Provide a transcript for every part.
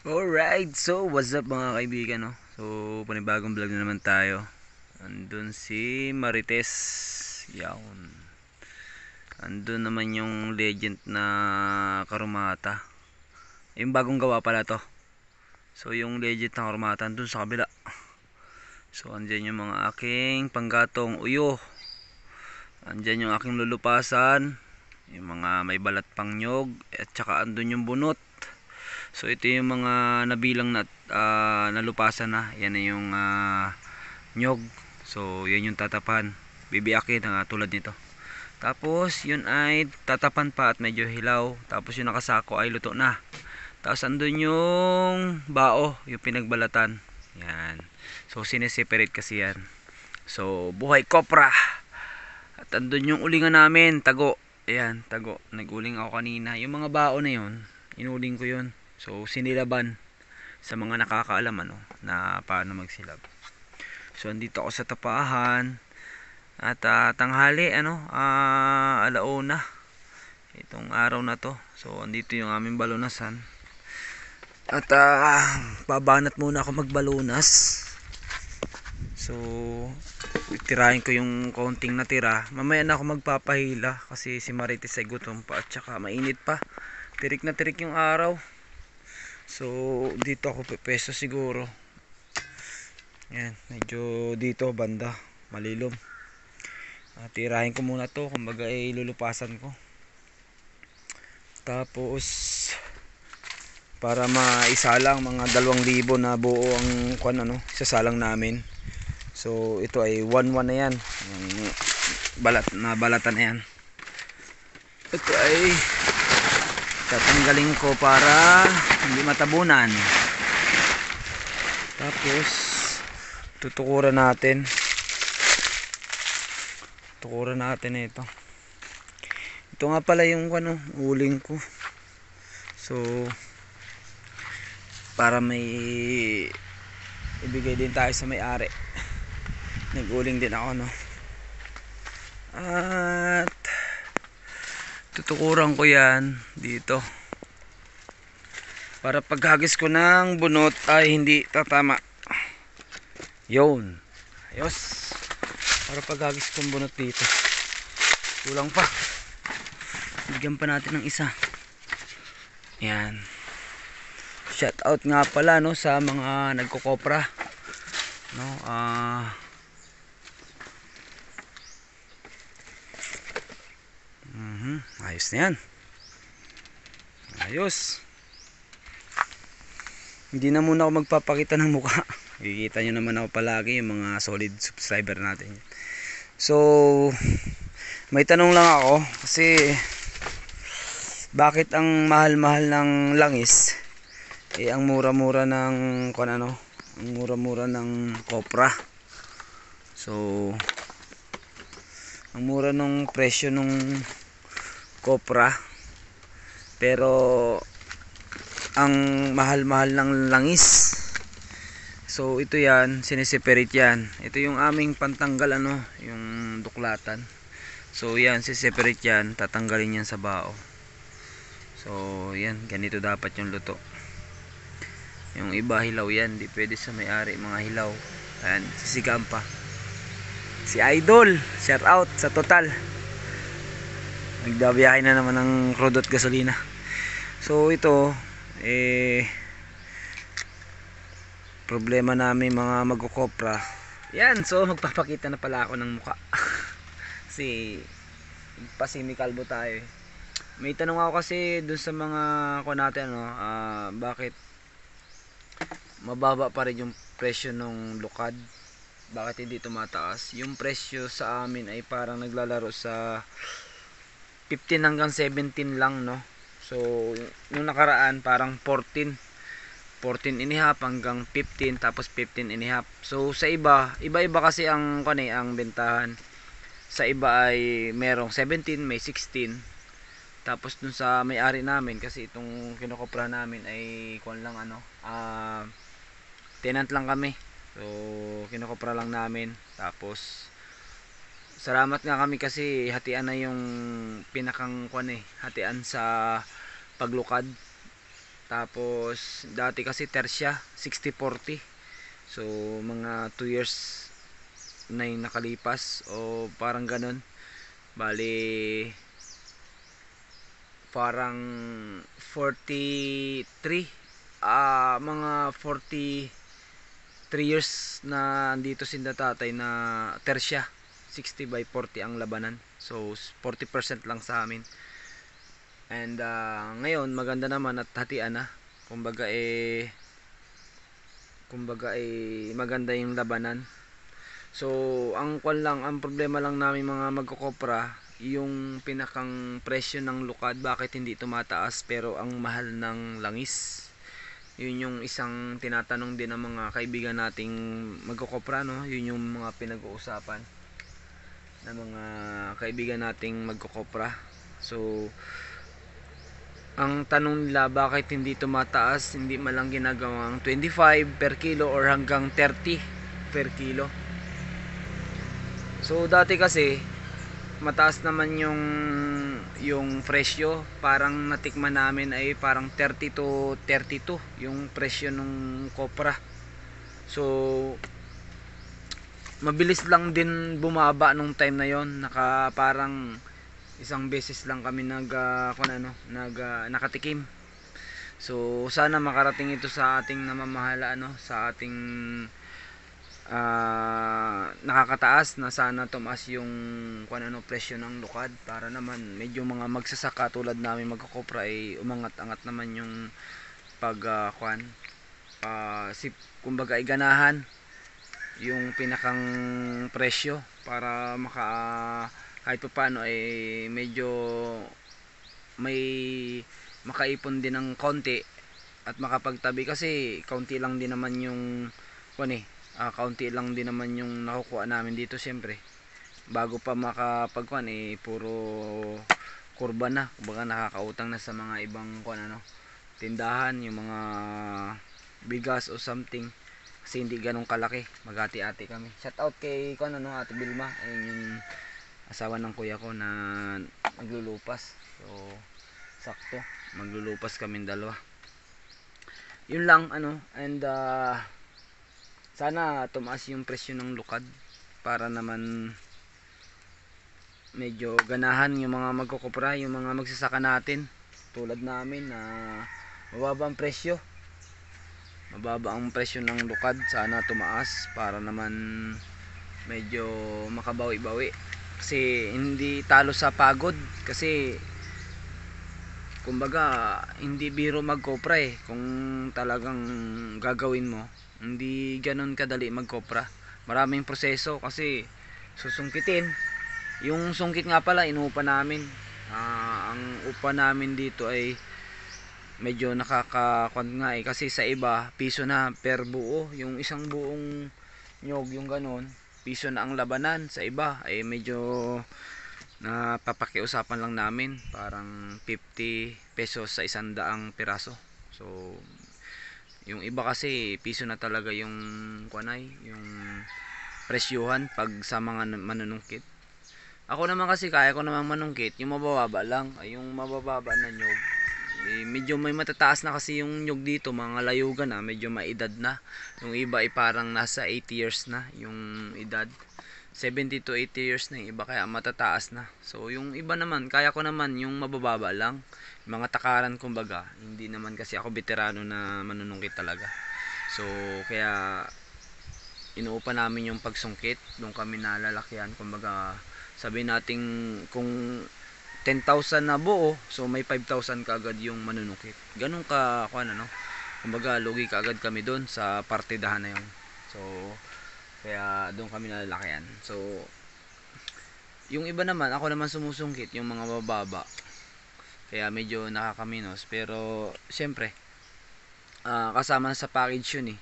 Alright, so what's up mga kaibigan, no? So, panibagong vlog na naman tayo. Andun si Marites. Yawn. Andun naman yung legend na Karumata. Yung bagong gawa pala to. So, yung legend na Karumata andun sa kabila. So, andyan yung mga aking panggatong uyo. Andyan yung aking lulupasan. Yung mga may balat pang nyog. At saka andun yung bunot. So ito yung mga nabilang na nalupasan na. Yan na yung nyog. So yan yung tatapan. Bibiyakin tulad nito. Tapos yun ay tatapan pa at medyo hilaw. Tapos yung nakasako ay luto na. Tapos andun yung bao, yung pinagbalatan. Yan. So sineseparate kasi yan. So buhay kopra. At andun yung ulingan namin, tago. Ayan, tago. Naguling ako kanina. Yung mga bao na yun, inuling ko yun. So sinilaban sa mga nakakaalam na paano magsilab. So andito ako sa tapahan at tanghali alauna itong araw na to. So andito yung aming balunasan. At babanat muna ako magbalunas. So tirahin ko yung konting natira. Mamaya na ako magpapahila kasi si Marites ay gutom pa at saka mainit pa. Tirik na tirik yung araw. So dito ako pepeso siguro. Yan, medyo dito banda malilom. Tirahin ko muna to, kumbaga ay lulupasan ko. Tapos para maisalang mga 2,000 na buo ang isasalang namin. So ito ay 1-1 na yan. Yung balatan na yan. Ito ay tatanggalin ko para hindi matabunan. Tapos tutukuran natin ito. Ito nga pala yung uling ko. So para may ibigay din tayo sa may-ari. Nag-uling din ako at tutukuran ko yan dito para paghagis ko ng bunot ay hindi tatama. Yun, ayos. Para paghagis ko ng bunot dito kulang pa, bigyan pa natin ng isa. Yan, shout out nga pala sa mga nagkokopra ayos na yan, ayos. Hindi na muna ako magpapakita ng mukha. Kikita nyo naman ako palagi yung mga solid subscriber natin. So may tanong lang ako kasi bakit ang mahal-mahal ng langis ang mura-mura ng ang mura-mura ng kopra. So ang mura ng presyo ng kopra pero ang mahal-mahal ng langis. So ito yan, sineseparate yan. Ito yung aming pantanggal yung duklatan. So yan, siseparate yan, tatanggalin yan sa bao. So yan, ganito dapat yung luto. Yung iba hilaw yan, di pwede sa may-ari mga hilaw. Ayan, sisigaan pa. Si Idol, shout out sa Total. Nagdabiyahe na naman ng crude at gasolina. So ito problema namin mga magkokopra. Yan, so magpapakita na pala ako ng mukha. Kasi pasimikalbo tayo. May tanong ako kasi dun sa mga natin bakit mababa pa rin yung presyo ng lukad, bakit hindi tumataas. Yung presyo sa amin ay parang naglalaro sa 15 hanggang 17 lang so nung nakaraan parang 14 and a half hanggang 15, tapos 15 and a half. So sa iba-iba kasi ang bentahan. Sa iba ay merong 17, may 16. Tapos dun sa may-ari namin kasi itong kinokopra namin ay tenant lang kami. So kinokopra lang namin. Tapos salamat nga kami kasi hatian na yung pinakang hatian sa paglukad. Tapos dati kasi tertia 60-40. So mga 2 years na yung nakalipas o parang ganun. Bali parang 43, mga 43 years na andito si tatay na tertia 60/40 ang labanan. So 40% lang sa amin. And ngayon maganda naman at hatian na. Kumbaga maganda yung labanan. So ang ang problema lang namin mga magkokopra, yung pinakang presyo ng lukad, bakit hindi tumataas pero ang mahal ng langis. Yun yung isang tinatanong din ng mga kaibigan nating magkokopra, no? Yun yung mga pinag-uusapan ng mga kaibigan nating magkokopra. So ang tanong nila, bakit hindi tumataas, hindi malang ginagawang 25 per kilo or hanggang 30 per kilo. So dati kasi mataas naman yung presyo, parang natikman namin ay parang 30 to 32 yung presyo ng kopra. So mabilis lang din bumaba nung time na yon, parang isang beses lang kami nakatikim. So sana makarating ito sa ating namamahala, sa ating nakakataas, na sana tumaas yung presyo ng lukad para naman medyo mga magsasaka tulad namin magkokopra ay umangat-angat naman yung kumbaga ay ganahan yung pinakang presyo para kahit pa paano ay medyo may makaipon din ng konti at makapagtabi, kasi kaunti lang din naman yung kaunti lang din naman yung nakukuha namin dito. Siyempre bago pa puro kurba na, kumbaga nakakautang na sa mga ibang tindahan, yung mga bigas o something, kasi hindi ganun kalaki, maghati-hati kami. Shout out kay Ate Bilma, ayun yung asawa ng kuya ko na naglulupas. So sakto maglulupas kaming dalawa. Yun lang and sana tumaas yung presyo ng lukad para naman medyo ganahan yung mga magkokopra, yung mga magsasaka natin tulad namin na mababa ang presyo ng lukad. Sana tumaas para naman medyo makabawi-bawi, kasi hindi talo sa pagod. Kasi kumbaga hindi biro magkopra kung talagang gagawin mo, hindi ganun kadali magkopra. Maraming proseso kasi susungkitin. Yung sungkit nga pala inuupa namin. Ang upa namin dito ay medyo nakakakwan nga kasi sa iba piso na per buo, yung isang buong nyog, yung ganun piso na ang labanan. Sa iba ay medyo napapakiusapan lang namin, parang 50 pesos sa 100 piraso. So yung iba kasi piso na talaga yung yung presyuhan pag sa mga manunungkit. Ako naman kasi kaya ko naman manungkit yung mabababa lang, yung mabababa na nyog. Medyo may matataas na kasi yung nyog dito, mga layugan na, medyo maedad na. Yung iba ay parang nasa 80 years na yung edad. 70 to 80 years na yung iba, kaya matataas na. So yung iba naman, kaya ko naman yung mabababa lang. Mga takaran kumbaga, hindi naman kasi ako veterano na manunungkit talaga. So kaya inuupa namin yung pagsungkit, doon kami nalalakyan. Kumbaga sabihin natin kung 10,000 na buo, so may 5,000 kaagad yung manunungkit. Ganun kumbaga lugi kaagad kami doon sa partidahan na yun. So kaya doon kami nalalakyan. So yung iba naman, ako naman sumusungkit yung mga bababa, kaya medyo nakakaminos. Pero syempre kasama sa package yun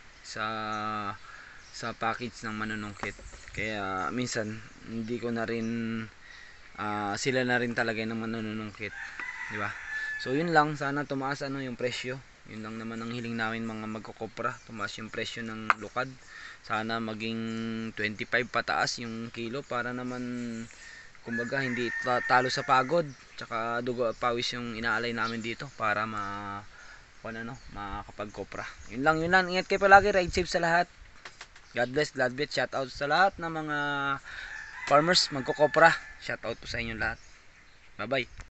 sa package ng manunungkit. Kaya minsan hindi ko na rin sila na rin talaga ng manunungkit, di ba? So yun lang, sana tumaas yung presyo. Yun lang naman ang hiling namin mga magkokopra, tumaas yung presyo ng lukad. Sana maging 25 pataas yung kilo para naman kumbaga hindi talo sa pagod, tsaka dugo at pawis yung inaalay namin dito para kung ano, makakapag-kopra. Yun lang. Ingat kayo palagi, ride safe sa lahat. God bless, shout out sa lahat ng mga farmers magkokopra. Shout out po sa inyo lahat. Bye bye.